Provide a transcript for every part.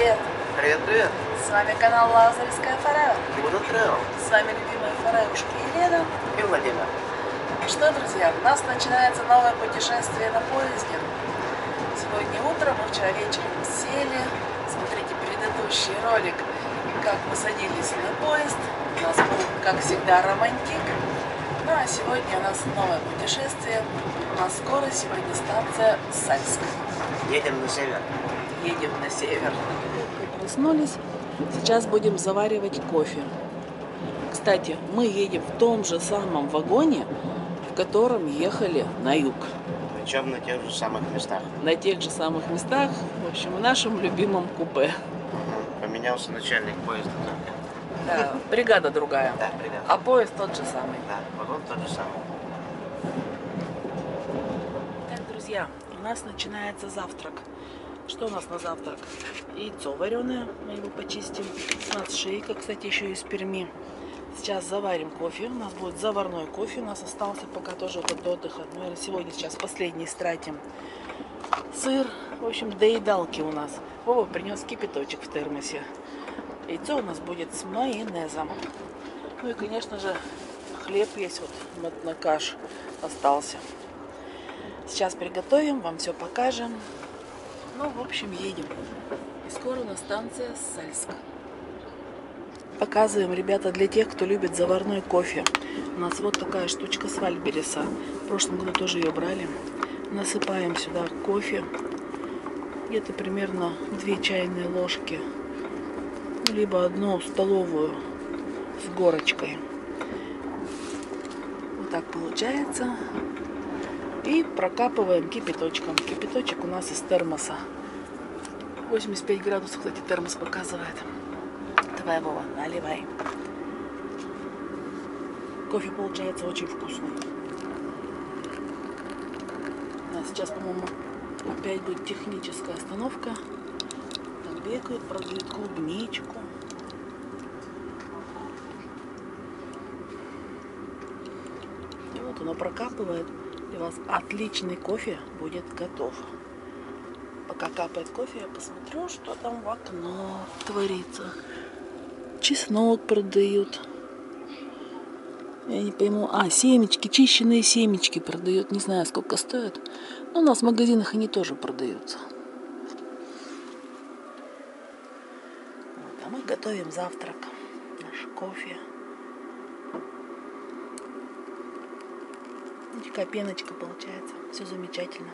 привет! Привет! С вами канал Лазаревская Форева. Buenos С вами любимые форевушки Елена и Владимир. Ну что, друзья, у нас начинается новое путешествие на поезде. Сегодня утром, мы вчера вечером сели. Смотрите предыдущий ролик, как мы садились на поезд. У нас был, как всегда, романтик. Ну а сегодня у нас новое путешествие. У нас скоро сегодня станция Сальск. Едем на север. Едем на север. Проснулись. Сейчас будем заваривать кофе. Кстати, мы едем в том же самом вагоне, в котором ехали на юг. Причем на тех же самых местах. На тех же самых местах, в общем, в нашем любимом купе. Поменялся начальник поезда. Да, бригада другая. Да, бригада. А поезд тот же самый. Да, вагон тот же самый. Так, друзья, у нас начинается завтрак. Что у нас на завтрак? Яйцо вареное, мы его почистим. У нас шейка, кстати, еще из Перми. Сейчас заварим кофе. У нас будет заварной кофе. У нас остался пока тоже вот до отдыха. Наверное, сегодня сейчас последний стратим. Сыр. В общем, доедалки у нас. Вова принес кипяточек в термосе. Яйцо у нас будет с майонезом. Ну и, конечно же, хлеб есть. Вот на каш остался. Сейчас приготовим, вам все покажем. Ну, в общем, едем. И скоро у нас станция Сальск. Показываем, ребята, для тех, кто любит заварной кофе. У нас вот такая штучка с Вальбериса. В прошлом году тоже ее брали. Насыпаем сюда кофе. Где-то примерно 2 чайные ложки. Либо 1 столовую с горочкой. Вот так получается. И прокапываем кипяточком. Кипяточек у нас из термоса. 85 градусов, кстати, термос показывает. Давай, Вова, наливай. Кофе получается очень вкусный. Да, сейчас, по-моему, опять будет техническая остановка. Там бегают, продают клубничку. И вот оно прокапывает. И у вас отличный кофе будет готов. Пока капает кофе, я посмотрю, что там в окно творится. Чеснок продают. Я не пойму. Семечки, чищенные семечки продают. Не знаю, сколько стоят. Но у нас в магазинах они тоже продаются. Вот, а мы готовим завтрак. Наш кофе. Такая пеночка получается. Все замечательно.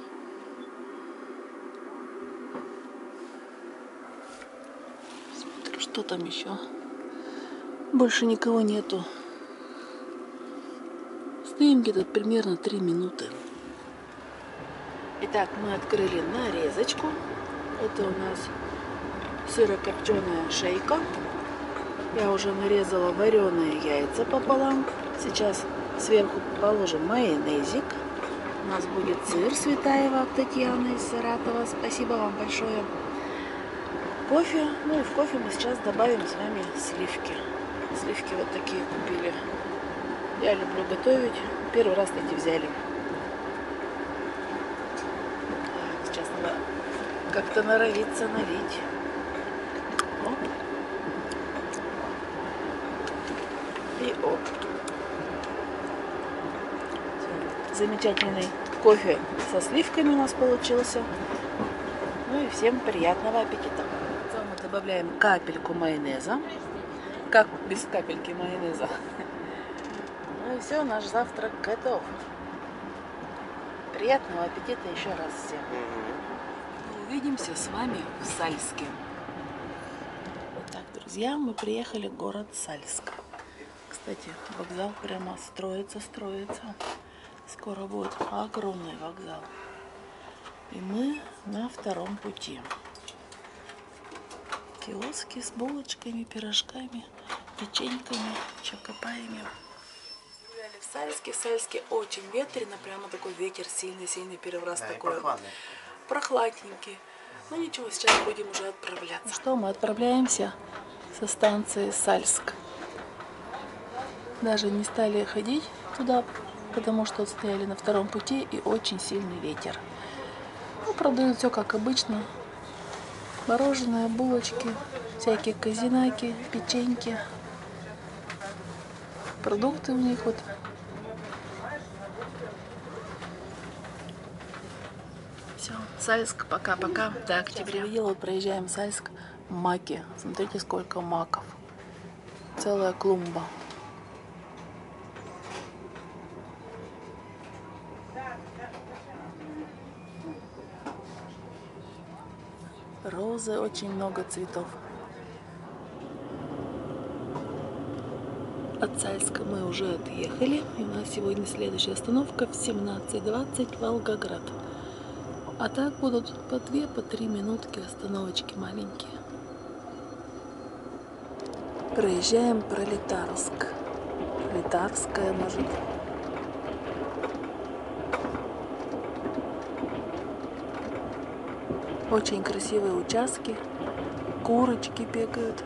Смотрю, что там еще. Больше никого нету. Стоим где-то примерно 3 минуты. Итак, мы открыли нарезочку. Это у нас сырокопченая шейка. Я уже нарезала вареные яйца пополам. Сейчас сверху положим майонезик. У нас будет сыр Светаева от Татьяны из Саратова. Спасибо вам большое. Кофе. Ну и в кофе мы сейчас добавим с вами сливки. Сливки вот такие купили. Я люблю готовить. Первый раз эти взяли. Так, сейчас надо как-то норовиться налить. Оп. И оп. Замечательный кофе со сливками у нас получился. Ну и всем приятного аппетита. Мы добавляем капельку майонеза. Как без капельки майонеза? Ну и все, наш завтрак готов. Приятного аппетита еще раз всем. Увидимся с вами в Сальске. Итак, друзья, мы приехали в город Сальск. Кстати, вокзал прямо строится. Скоро будет огромный вокзал. И мы на втором пути. Киоски с булочками, пирожками, печеньками, чокопаями. В Сальске. В Сальске очень ветрено, прямо такой ветер сильный перевраз, да, такой. Прохладненький. Ну ничего, сейчас будем уже отправляться. Ну что, мы отправляемся со станции Сальск. Даже не стали ходить туда, потому что стояли на втором пути и очень сильный ветер. Ну, продают все как обычно. Мороженое, булочки, всякие казинаки, печеньки. Продукты у них вот. Все, Сальск, пока-пока. До октября. Видела, вот проезжаем Сальск, маки. Смотрите, сколько маков. Целая клумба. Розы, очень много цветов. От Сальска мы уже отъехали. И у нас сегодня следующая остановка в 17:20 Волгоград. А так будут по 2, по 3 минутки остановочки маленькие. Проезжаем Пролетарск. Пролетарская, может. Очень красивые участки. Курочки бегают.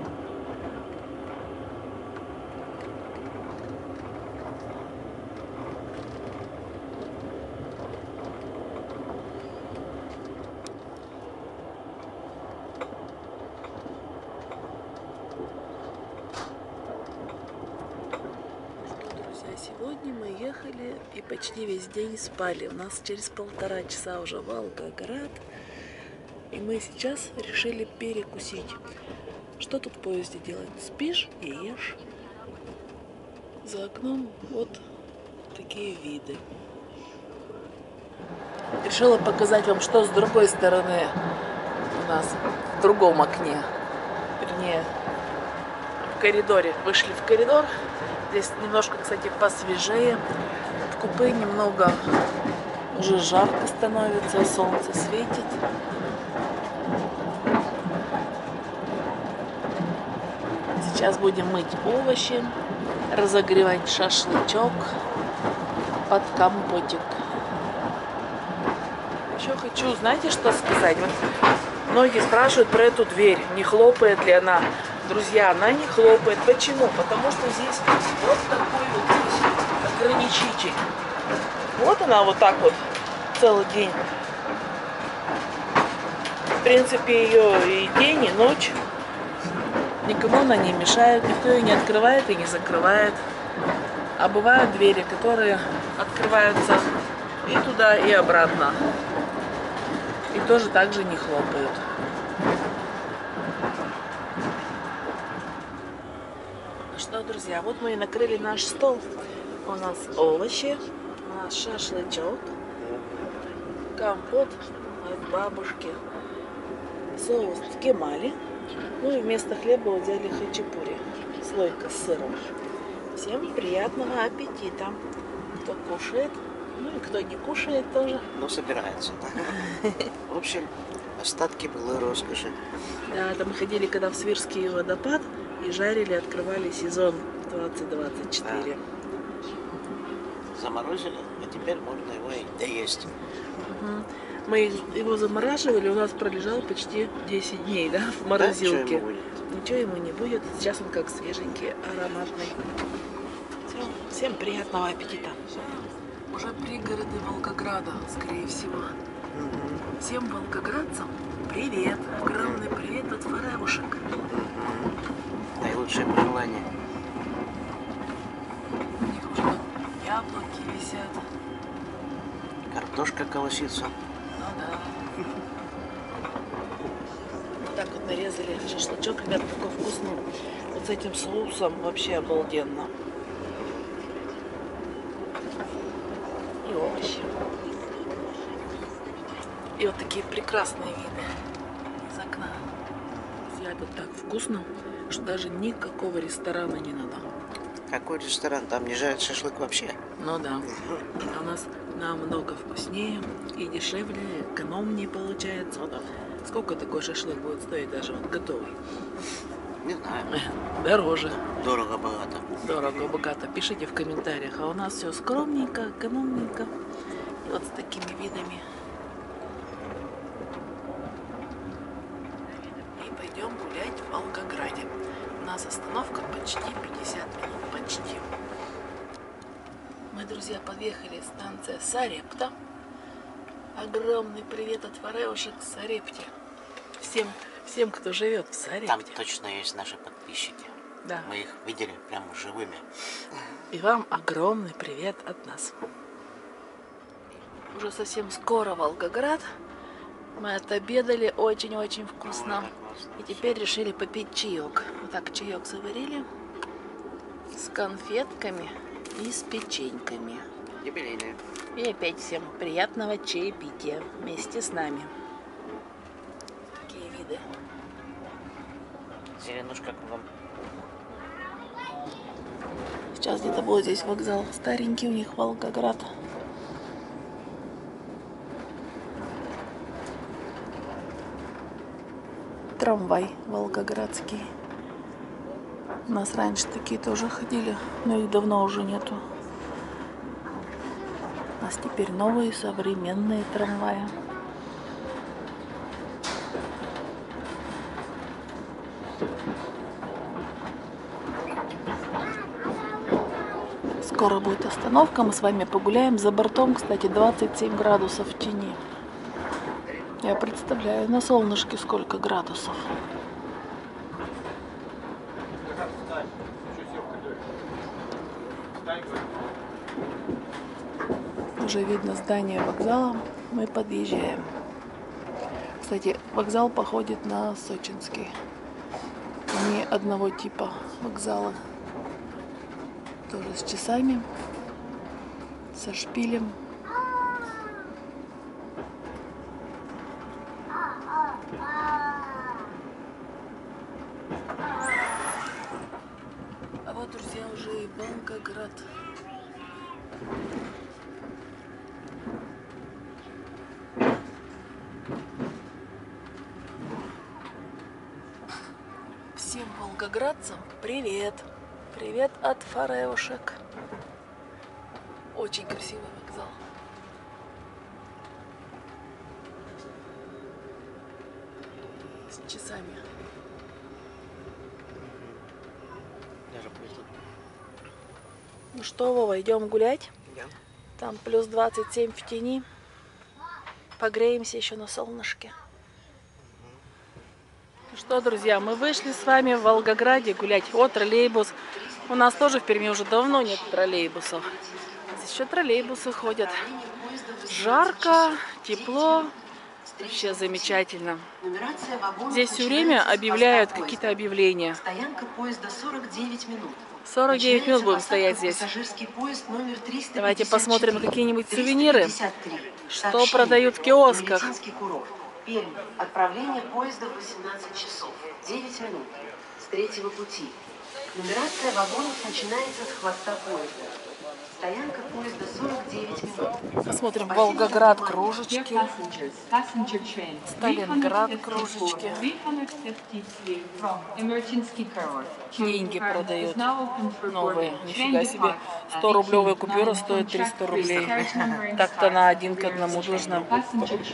Сегодня мы ехали и почти весь день спали. У нас через 1,5 часа уже Волгоград. И мы сейчас решили перекусить. Что тут в поезде делать? Спишь и ешь. За окном вот такие виды. Решила показать вам, что с другой стороны у нас в другом окне. Вернее, в коридоре. Вышли в коридор. Здесь немножко, кстати, посвежее. В купе немного уже жарко становится, солнце светит. Сейчас будем мыть овощи, разогревать шашлычок под компотик. Еще хочу, знаете, что сказать? Вот многие спрашивают про эту дверь, не хлопает ли она. Друзья, она не хлопает. Почему? Потому что здесь вот такой вот здесь ограничитель. Вот она вот так вот целый день. В принципе, ее и день, и ночь. Никому она не мешает, никто ее не открывает и не закрывает. А бывают двери, которые открываются и туда, и обратно. И тоже так же не хлопают. Ну что, друзья, вот мы и накрыли наш стол. У нас овощи, у нас шашлычок, компот от бабушки, соус в кемали. Ну и вместо хлеба вот взяли хачапури, слойка с сыром. Всем приятного аппетита. Кто кушает, ну и кто не кушает тоже. Ну, собирается. В общем, остатки былой роскоши. Да, там мы ходили, когда в Свирский водопад, и жарили, открывали сезон 2024. Заморозили, а теперь можно его и доесть. Мы его замораживали, у нас пролежал почти 10 дней, да, в морозилке. Да, ничего ему не будет. Сейчас он как свеженький, ароматный. Все, всем приятного аппетита. Уже пригороды Волгограда, скорее всего. Всем волгоградцам привет. Огромный привет от форевушек. Наилучшее пожелание. У них уже яблоки висят. Картошка колосится. Ну да. Вот так вот нарезали шашлычок, ребят, такой вкусный. Вот с этим соусом вообще обалденно. И овощи. И вот такие прекрасные виды из окна. Друзья, тут так вкусно, что даже никакого ресторана не надо. Какой ресторан? Там не жарят шашлык вообще? Ну да. А у нас намного вкуснее и дешевле, экономнее получается. Вот, сколько такой шашлык будет стоить даже вот готовый? Не знаю. Дороже. Дорого-богато. Дорого-богато. Пишите в комментариях. А у нас все скромненько, экономненько. И вот с такими видами. И пойдем гулять в Волгограде. У нас остановка почти 50 минут. Почти. Мы, друзья, подъехали. Станция Сарепта. Огромный привет от форевушек Сарепте. всем, кто живет в Сарепте. Там точно есть наши подписчики. Да. Мы их видели прямо живыми. И вам огромный привет от нас. Уже совсем скоро Волгоград. Мы отобедали очень-очень вкусно. И теперь решили попить чаек. Вот так чаек заварили. С конфетками и с печеньками. Юбилейные. И опять всем приятного чаепития вместе с нами. Такие виды. Зеленушка к вам. Сейчас где-то будет здесь вокзал. Старенький у них Волгоград. Трамвай волгоградский. У нас раньше такие тоже ходили, но их давно уже нету. У нас теперь новые современные трамваи. Скоро будет остановка, мы с вами погуляем. За бортом, кстати, 27 градусов в тени. Я представляю, на солнышке сколько градусов. Уже видно здание вокзала. Мы подъезжаем. Кстати, вокзал походит на сочинский. Они одного типа вокзала. Тоже с часами, со шпилем. А вот, друзья, уже и Волгоград. Всем волгоградцам привет! Привет от фаревушек. Очень красивый вокзал. С часами. Даже поезд. Ну что, Вова, идем гулять? Да. Там плюс 27 в тени. Погреемся еще на солнышке. Ну что, друзья, мы вышли с вами в Волгограде гулять. О, троллейбус. У нас тоже в Перми уже давно нет троллейбусов. Здесь еще троллейбусы ходят. Жарко, тепло. Вообще замечательно. Здесь все время объявляют какие-то объявления. Стоянка поезда 49 минут. 49 минут будем стоять здесь. Давайте посмотрим какие-нибудь сувениры, что продают в киосках. Пермь. Отправление поезда в 18 часов. 9 минут. С третьего пути. Нумерация вагонов начинается с хвоста поезда. Стоянка поезда 49 минут. Посмотрим Волгоград кружечки. Сталинград кружечки. Деньги продают новые. Нифига себе. 100-рублевая купюра стоит 300 рублей. Так-то на 1 к 1 должна быть.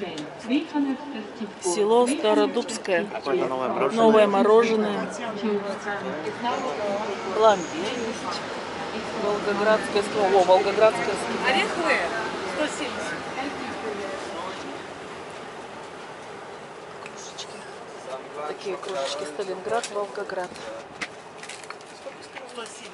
Село Стародубское. Новое мороженое. Пломбир есть. Волгоградское слово. О, волгоградское слово. Ореховые? 170. Кружечки. Такие кружечки. Сталинград, Волгоград. 170.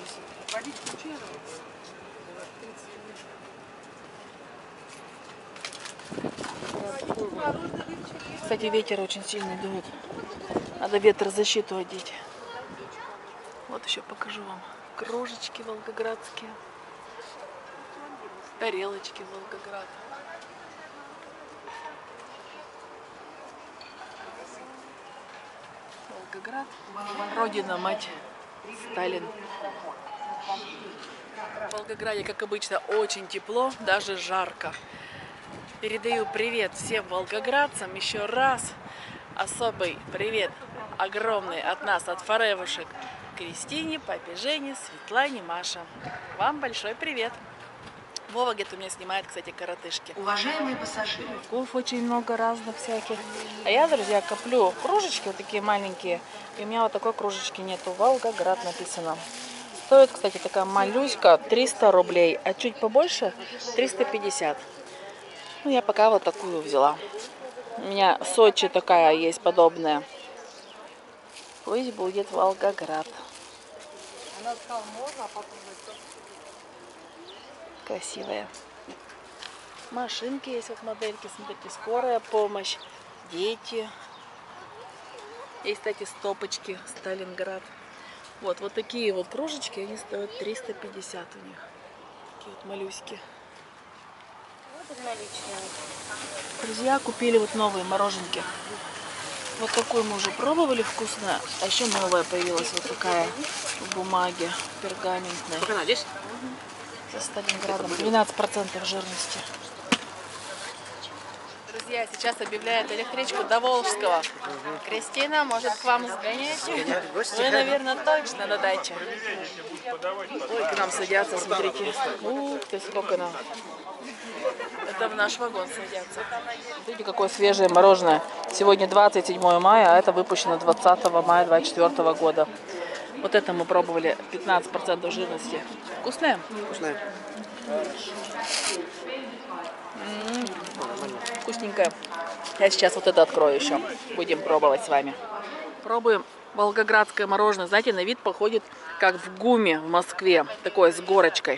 Кстати, ветер очень сильный дует. Надо ветрозащиту одеть. Вот еще покажу вам. Кружечки волгоградские. Тарелочки Волгограда. Волгоград. Родина, мать. Сталин. В Волгограде, как обычно, очень тепло, даже жарко. Передаю привет всем волгоградцам еще раз. Особый привет огромный от нас, от форевушек. Кристине, папе Жене, Светлане, Маша. Вам большой привет. Вова где-то у меня снимает, кстати, коротышки. Уважаемые пассажиры. Ков очень много разных всяких. А я, друзья, коплю кружечки вот такие маленькие. И у меня вот такой кружечки нету. Волгоград написано. Стоит, кстати, такая малюська 300 рублей. А чуть побольше 350. Ну, я пока вот такую взяла. У меня Сочи такая есть подобная. Пусть будет Волгоград. Красивая. Машинки есть, вот модельки, смотрите, скорая помощь, дети. Есть, кстати, стопочки, Сталинград. Вот такие вот кружечки, они стоят 350 у них. Такие вот малюсики. Друзья, купили вот новые мороженки. Вот такую мы уже пробовали, вкусная. А еще новая появилась, вот такая в бумаге пергаментной. Сколько она здесь? Со Сталинградом. 12% жирности. Друзья, сейчас объявляют электричку до Волжского. Кристина, может, к вам сгонять? Вы, наверное, точно на даче. Ой, к нам садятся, смотрите. Ух ты, сколько нам. Это в наш вагон садятся. Смотрите, какое свежее мороженое. Сегодня 27 мая, а это выпущено 20 мая 2024 года. Вот это мы пробовали, 15% жирности. Вкусное? Вкусная. Вкусненькое. Я сейчас вот это открою еще. Будем пробовать с вами. Пробуем волгоградское мороженое. Знаете, на вид походит как в ГУМе в Москве. Такое с горочкой.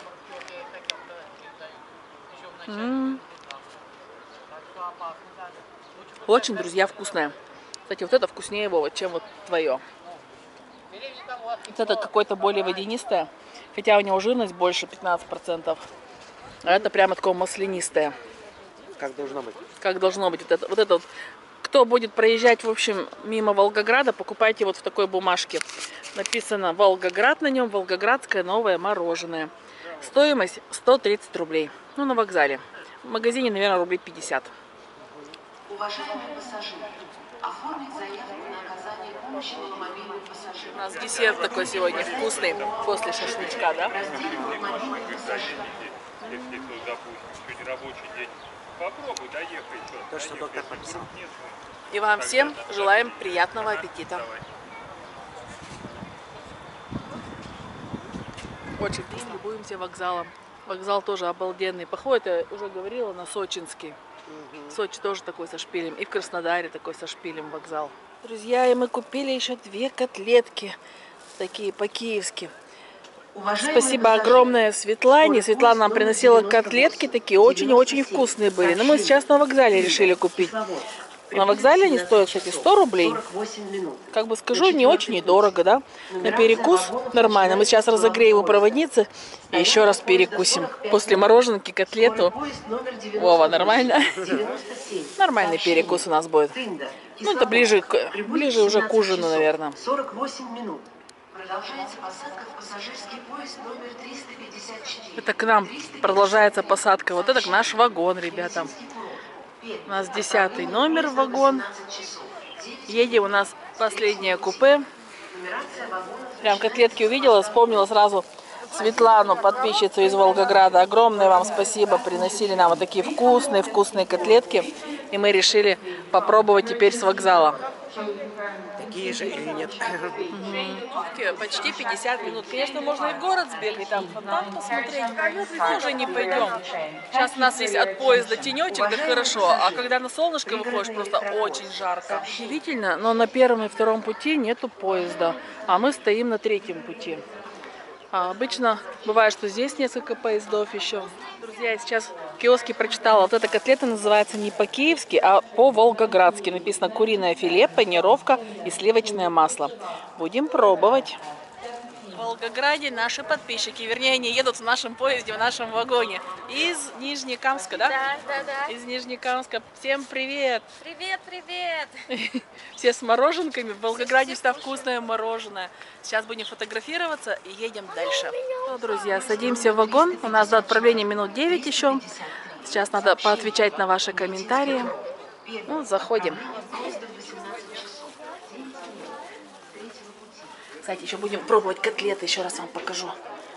Очень, друзья, вкусное. Кстати, вот это вкуснее, Вова, чем вот твое. Вот это какое-то более водянистое. Хотя у него жирность больше 15%. А это прямо такое маслянистое. Как должно быть. Как должно быть. Вот это вот. Кто будет проезжать, в общем, мимо Волгограда, покупайте вот в такой бумажке. Написано Волгоград на нем, волгоградское новое мороженое. Стоимость 130 рублей. Ну, на вокзале. В магазине, наверное, рублей 50. Уважаемые пассажиры, оформить заявку на оказание помощи маломобильным пассажирам. У нас десерт такой сегодня вкусный, после шашлычка, да? Раздельные мобильные пассажиры. Если кто, допустим, сегодня рабочий день, попробуй доехать. То, что доктор прописал. И вам всем желаем приятного аппетита. Очень вкусно. Любуемся вокзалом. Вокзал тоже обалденный. Походу, я уже говорила, на Сочинский. В Сочи тоже такой со шпилем. И в Краснодаре такой со шпилем вокзал. Друзья, и мы купили еще 2 котлетки. Такие по-киевски. Спасибо огромное Светлане. Светлана нам приносила котлетки такие, очень-очень вкусные были. Но мы сейчас на вокзале решили купить. На вокзале они стоят, кстати, 100 рублей. Как бы скажу, не очень и дорого, да? На перекус нормально. Мы сейчас разогреем у проводницы и еще раз перекусим. После мороженки, котлету. Вова, нормально? Нормальный перекус у нас будет. Ну, это ближе уже к ужину, наверное. 48 минут. Продолжается посадка в пассажирский поезд номер 354. Это к нам продолжается посадка. Вот это наш вагон, ребята. У нас 10-й номер вагон. Едем, у нас последнее купе. Прям котлетки увидела, вспомнила сразу Светлану, подписчицу из Волгограда. Огромное вам спасибо. Приносили нам вот такие вкусные котлетки. И мы решили попробовать теперь с вокзала. Такие же или нет? Почти 50 минут. Конечно, можно и в город сбегать, там фонтан посмотреть. Но уже не пойдем. Сейчас у нас есть от поезда тенечек, да хорошо. А когда на солнышко выходишь, просто очень жарко. Удивительно, но на 1-м и 2-м пути нету поезда. А мы стоим на 3-м пути. А обычно бывает, что здесь несколько поездов еще. Друзья, я сейчас в киоске прочитала. Вот эта котлета называется не по-киевски, а по-волгоградски. Написано куриное филе, панировка и сливочное масло. Будем пробовать. В Волгограде наши подписчики, вернее, они едут в нашем поезде, в нашем вагоне. Из Нижнекамска, да? Да. Из Нижнекамска. Всем привет! Привет! Все с мороженками. В Волгограде всегда вкусное мороженое. Сейчас будем фотографироваться и едем дальше. Ну, друзья, садимся в вагон. У нас до отправления минут 9 еще. Сейчас надо поотвечать на ваши комментарии. Ну, заходим. Кстати, еще будем пробовать котлеты. Еще раз вам покажу.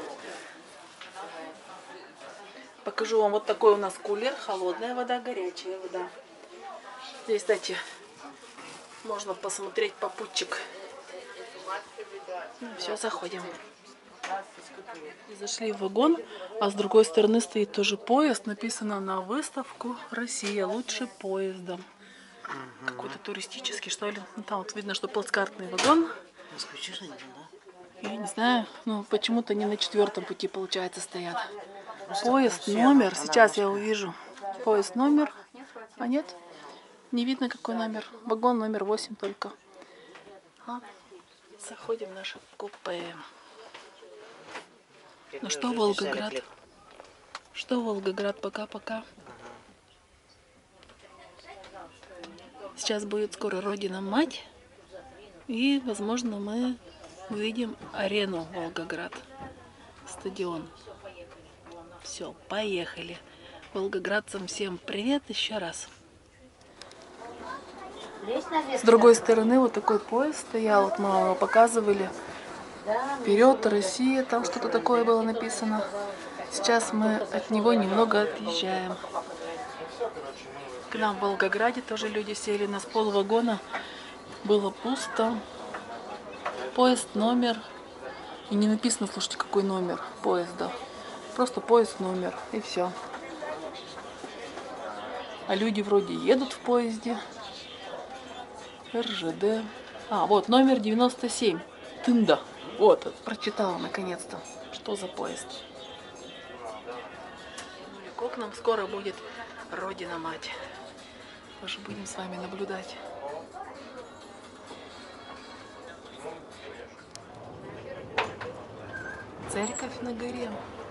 Покажу вам вот такой у нас кулер. Холодная вода, горячая вода. Здесь, кстати, можно посмотреть попутчик. Ну, все, заходим. Зашли в вагон, а с другой стороны стоит тоже поезд. Написано на выставку «Россия лучше поездом». Какой-то туристический, что ли. Ну, там вот видно, что плацкартный вагон. Москвичи же не, да? Я не знаю, но почему-то не на 4-м пути, получается, стоят. Поезд, все, номер. она Сейчас я Москва. увижу. Поезд, номер. А нет, не видно, какой номер. Вагон номер 8 только. Заходим в наше купе. Ну что, Волгоград? Что, Волгоград? Пока-пока. Сейчас будет скоро Родина-Мать. И, возможно, мы увидим арену Волгоград. Стадион. Все, поехали. Волгоградцам всем привет еще раз. С другой стороны вот такой поезд стоял, вот мы его показывали. Вперед, Россия, там что-то такое было написано. Сейчас мы от него немного отъезжаем. К нам в Волгограде тоже люди сели, на полвагона было пусто. Поезд, номер. И не написано, слушайте, какой номер поезда. Просто поезд, номер, и все. А люди вроде едут в поезде. РЖД. А, вот номер 97. Тында. Вот, прочитала наконец-то. Что за поезд? Далеко к нам скоро будет Родина-Мать. Тоже будем с вами наблюдать. Церковь на горе.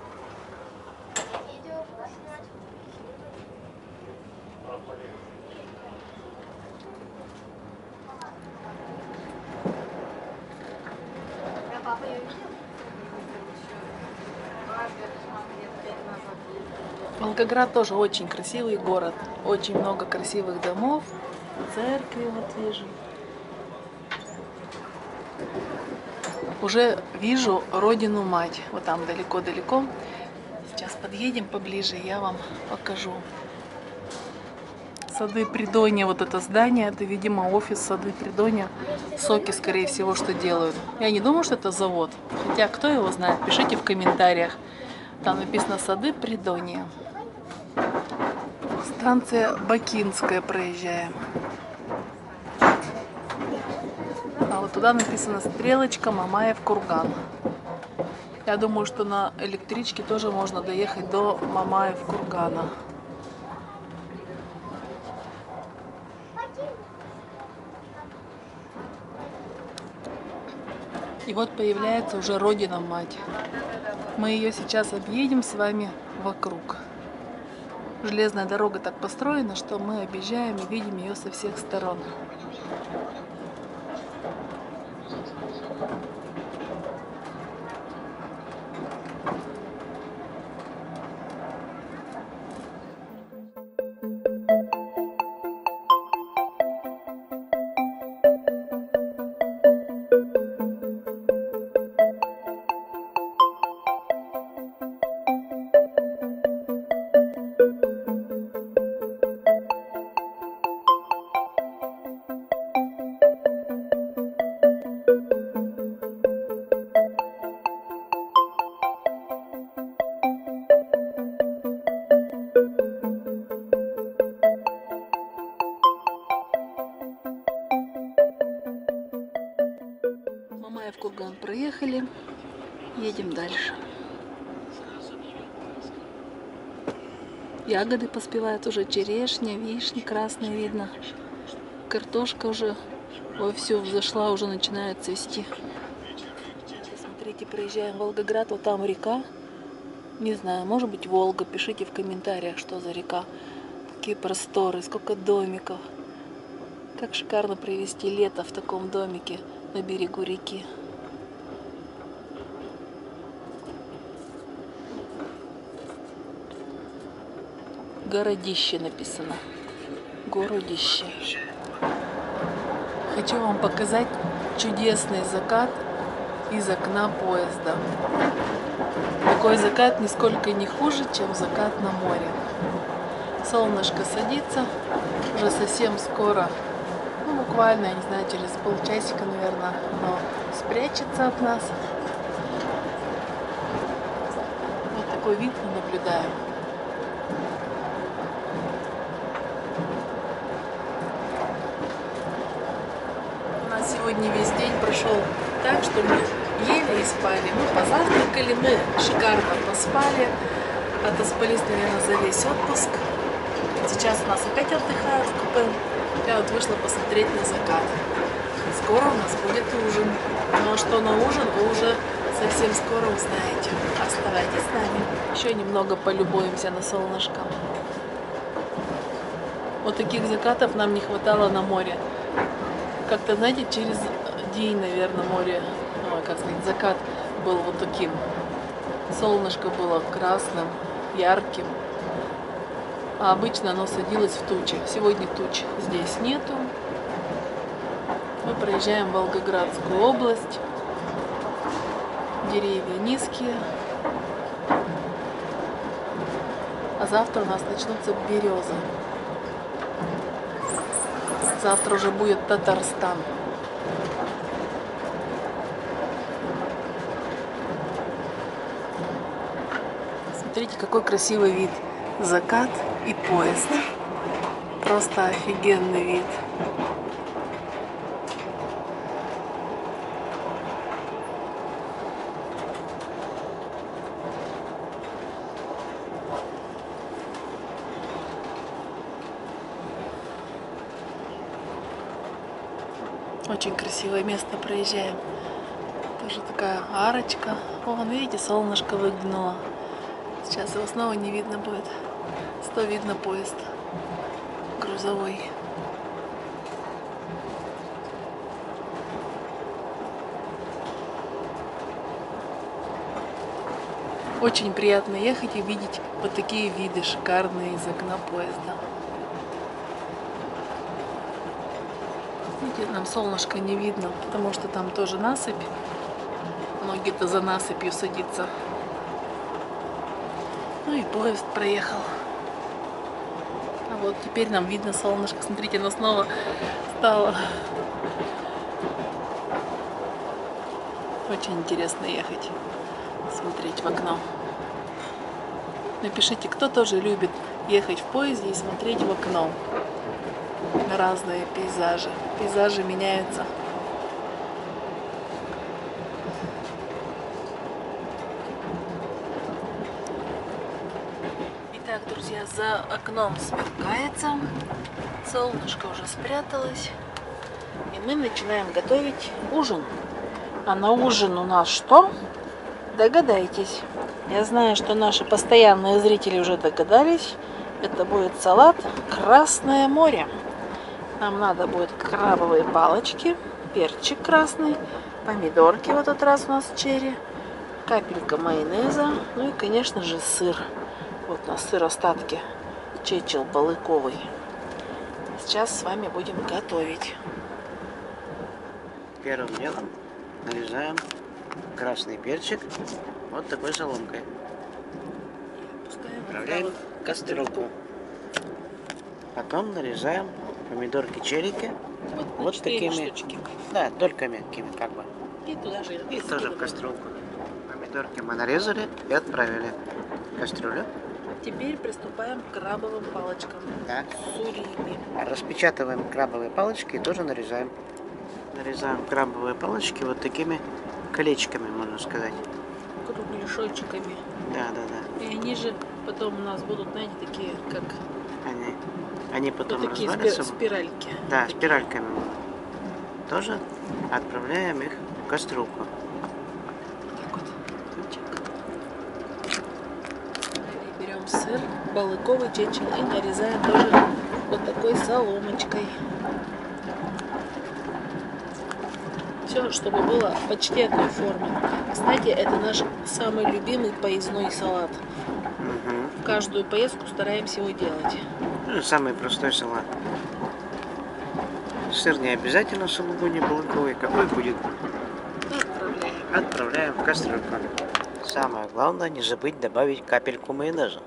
Волгоград тоже очень красивый город. Очень много красивых домов. Церкви вот вижу. Уже вижу Родину-Мать. Вот там далеко-далеко. Сейчас подъедем поближе, я вам покажу. Сады Придонья, вот это здание, это, видимо, офис Сады Придонья. Соки, скорее всего, что делают. Я не думаю, что это завод. Хотя, кто его знает, пишите в комментариях. Там написано Сады Придонья. Станция Бакинская проезжаем. А вот туда написано стрелочка Мамаев Курган. Я думаю, что на электричке тоже можно доехать до Мамаев Кургана. И вот появляется уже Родина-Мать. Мы ее сейчас объедем с вами вокруг. Железная дорога так построена, что мы объезжаем и видим ее со всех сторон. Мамаев Курган проехали, едем дальше. Ягоды поспевают уже, черешня, вишни красные видно. Картошка уже вовсю взошла, уже начинает цвести. Смотрите, проезжаем Волгоград, вот там река. Не знаю, может быть Волга, пишите в комментариях, что за река. Какие просторы, сколько домиков. Как шикарно провести лето в таком домике на берегу реки. Городище написано. Городище. Хочу вам показать чудесный закат из окна поезда. Такой закат нисколько не хуже, чем закат на море. Солнышко садится уже совсем скоро. Ну, буквально, я не знаю, через полчасика, наверное, оно спрячется от нас. Вот такой вид мы наблюдаем. Сегодня весь день прошел так, что мы ели и спали. Мы позавтракали, мы шикарно поспали. Отоспались, наверное, за весь отпуск. Сейчас у нас опять отдыхают в купе. Я вот вышла посмотреть на закат. Скоро у нас будет ужин. Но что на ужин, вы уже совсем скоро узнаете. Оставайтесь с нами. Еще немного полюбуемся на солнышко. Вот таких закатов нам не хватало на море. Как-то, знаете, через день, наверное, море, как сказать, закат был вот таким. Солнышко было красным, ярким. А обычно оно садилось в тучи. Сегодня туч здесь нету. Мы проезжаем Волгоградскую область. Деревья низкие. А завтра у нас начнутся березы. Завтра уже будет Татарстан. Смотрите, какой красивый вид. Закат и поезд. Просто офигенный вид. Очень красивое место проезжаем. Тоже такая арочка. Вон, видите, солнышко выглянуло. Сейчас его снова не видно будет. Зато видно поезд грузовой. Очень приятно ехать и видеть вот такие виды шикарные из окна поезда. Видите, нам солнышко не видно, потому что там тоже насыпь. Многие-то за насыпью садятся. Ну и поезд проехал. А вот теперь нам видно солнышко. Смотрите, оно снова стало. Очень интересно ехать, смотреть в окно. Напишите, кто тоже любит ехать в поезде и смотреть в окно на разные пейзажи. Пейзажи меняются. Итак, друзья, за окном смеркается, солнышко уже спряталось, и мы начинаем готовить ужин. А на ужин у нас что? Догадайтесь. Я знаю, что наши постоянные зрители уже догадались. Это будет салат «Красное море». Нам надо будет крабовые палочки, перчик красный, помидорки, в этот раз у нас черри, капелька майонеза, ну и, конечно же, сыр. Вот у нас сыр остатки, чечил балыковый. Сейчас с вами будем готовить. Первым делом нарезаем красный перчик вот такой соломкой. Отправляем в кастрюльку. Потом нарезаем помидорки черики вот такими, штучки. да, только мягкими как бы. И туда же. И тоже в кастрюльку. Помидорки мы нарезали и отправили в кастрюлю. Теперь приступаем к крабовым палочкам. Так. Сурими. Распечатываем крабовые палочки и тоже нарезаем. Нарезаем крабовые палочки вот такими колечками, можно сказать. Кругляшочками. Да, да, да. И они же потом у нас будут, знаете, такие, как Они потом вот такие развалятся. спиральки. Да, Такие. спиральками. Тоже отправляем их в кастрюльку. Так вот. Чик. И берем сыр, балыковый чечил и нарезаем тоже вот такой соломочкой. Все, чтобы было почти одной формы. Кстати, это наш самый любимый поездной салат. Угу. Каждую поездку стараемся его делать. Ну, самый простой салат. Сыр не обязательно сулугуни балыковый. Какой будет? Отправляем. Отправляем в кастрюльку. Самое главное, не забыть добавить капельку майонеза.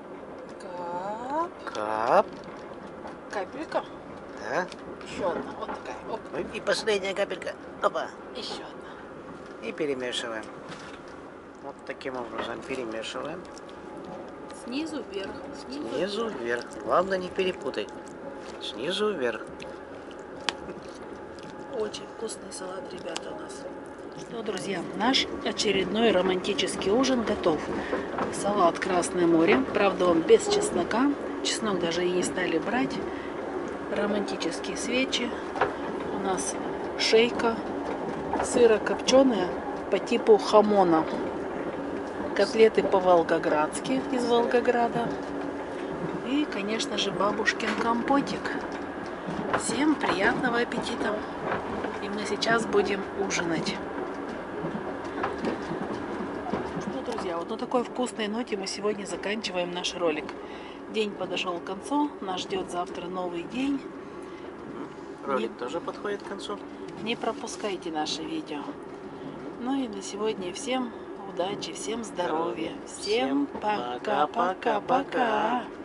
Кап. Капелька. Да. Еще одна. Вот такая. Оп. И последняя капелька. Опа. Еще одна. И перемешиваем. Вот таким образом перемешиваем. Снизу вверх. Снизу вверх. Главное не перепутай. Снизу вверх. Очень вкусный салат, ребята, у нас. Ну, друзья, наш очередной романтический ужин готов. Салат Красное море. Правда, он без чеснока. Чеснок даже и не стали брать. Романтические свечи. У нас шейка сырокопченая по типу хамона. Котлеты по-волгоградски из Волгограда. И, конечно же, бабушкин компотик. Всем приятного аппетита! И мы сейчас будем ужинать. Что, друзья, вот на такой вкусной ноте мы сегодня заканчиваем наш ролик. День подошел к концу, нас ждет завтра новый день. Ролик тоже подходит к концу. Не пропускайте наши видео. Ну и на сегодня всем удачи, всем здоровья, всем пока-пока-пока.